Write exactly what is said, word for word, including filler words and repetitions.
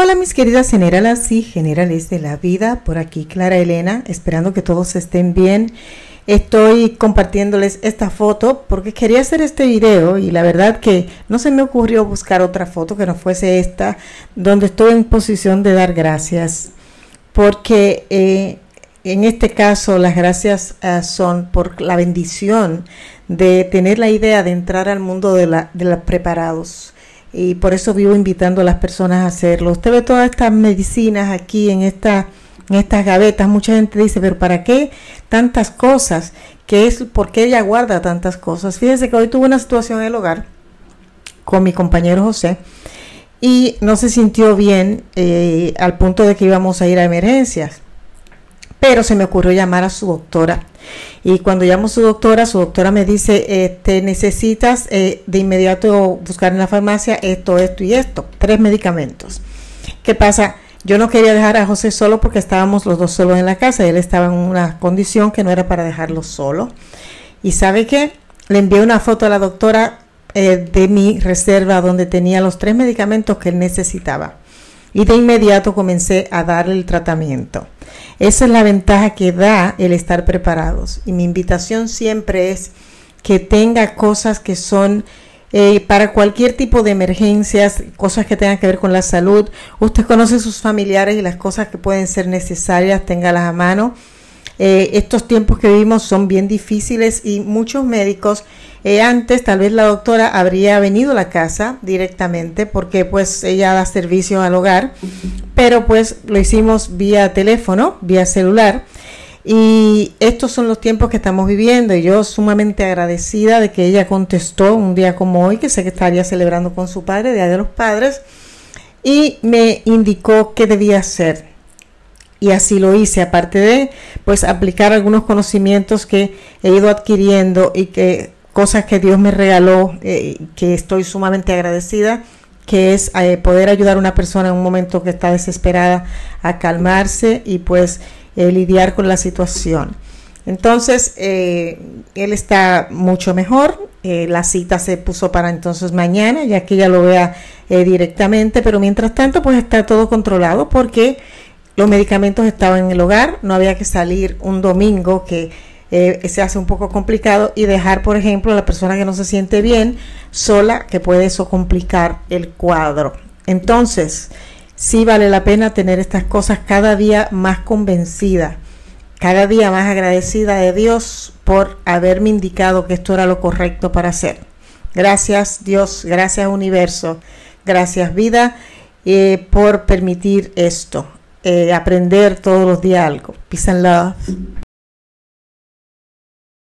Hola mis queridas generalas y generales de la vida, por aquí Clara Elena, esperando que todos estén bien. Estoy compartiéndoles esta foto porque quería hacer este video y la verdad que no se me ocurrió buscar otra foto que no fuese esta, donde estoy en posición de dar gracias, porque eh, en este caso las gracias uh, son por la bendición de tener la idea de entrar al mundo de la, de los preparados. Y por eso vivo invitando a las personas a hacerlo. Usted ve todas estas medicinas aquí en, esta, en estas gavetas. Mucha gente dice, pero ¿para qué tantas cosas? ¿Qué es? ¿Por qué ella guarda tantas cosas? Fíjese que hoy tuve una situación en el hogar con mi compañero José y no se sintió bien eh, al punto de que íbamos a ir a emergencias. Pero se me ocurrió llamar a su doctora. Y cuando llamo a su doctora, su doctora me dice, eh, te necesitas eh, de inmediato buscar en la farmacia esto, esto y esto. Tres medicamentos. ¿Qué pasa? Yo no quería dejar a José solo porque estábamos los dos solos en la casa. Él estaba en una condición que no era para dejarlo solo. ¿Y sabe qué? Le envié una foto a la doctora eh, de mi reserva donde tenía los tres medicamentos que él necesitaba. Y de inmediato comencé a darle el tratamiento. Esa es la ventaja que da el estar preparados. Y mi invitación siempre es que tenga cosas que son eh, para cualquier tipo de emergencias, cosas que tengan que ver con la salud. Usted conoce a sus familiares y las cosas que pueden ser necesarias, téngalas a mano. Eh, estos tiempos que vivimos son bien difíciles y muchos médicos, eh, antes tal vez la doctora habría venido a la casa directamente porque pues ella da servicio al hogar, pero pues lo hicimos vía teléfono, vía celular, y estos son los tiempos que estamos viviendo y yo sumamente agradecida de que ella contestó un día como hoy, que sé que estaría celebrando con su padre, Día de los Padres, y me indicó qué debía hacer. Y así lo hice, aparte de pues aplicar algunos conocimientos que he ido adquiriendo y que cosas que Dios me regaló, eh, que estoy sumamente agradecida, que es eh, poder ayudar a una persona en un momento que está desesperada a calmarse y pues eh, lidiar con la situación. Entonces, eh, él está mucho mejor, eh, la cita se puso para entonces mañana, ya que ella lo vea eh, directamente, pero mientras tanto pues está todo controlado porque los medicamentos estaban en el hogar, no había que salir un domingo que eh, se hace un poco complicado y dejar, por ejemplo, a la persona que no se siente bien sola, que puede eso complicar el cuadro. Entonces, sí vale la pena tener estas cosas cada día más convencida, cada día más agradecida de Dios por haberme indicado que esto era lo correcto para hacer. Gracias Dios, gracias universo, gracias vida eh, por permitir esto. Eh, aprender todos los días algo. Peace and love.